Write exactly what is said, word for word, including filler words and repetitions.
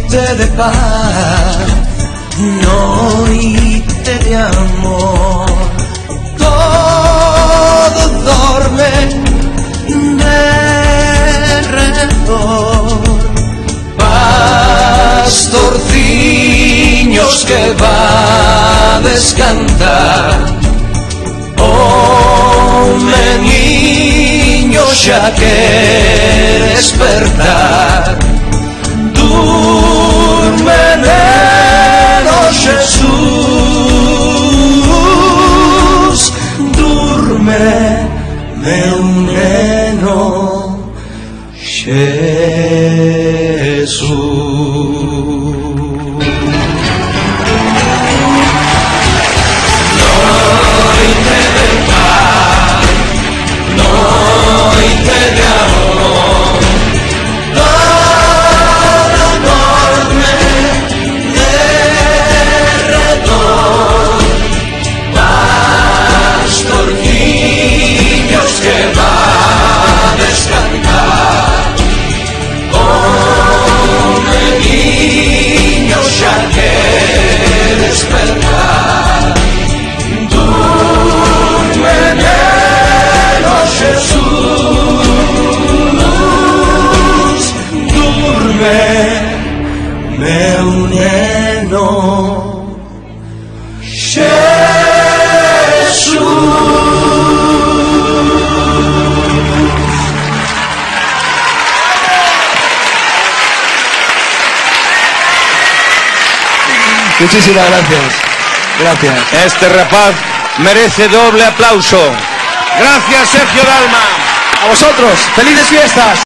noite de paz, noite de amor. Todo dorme derredor, pastorciños que vades cantar. Oh, meniño, xa queres despertar. Durme, neno Jesús, durme, meu neno Jesús. Noite de paz, noite de amor, todo dorme derredor, pastorciños que vades cantar. Oh, meniño, xa queres despertar. Durme, neno Jesús, durme, meu neno Muchísimas gracias. Gracias. Este rapaz merece doble aplauso. Gracias, Sergio Dalma. A vosotros, felices fiestas.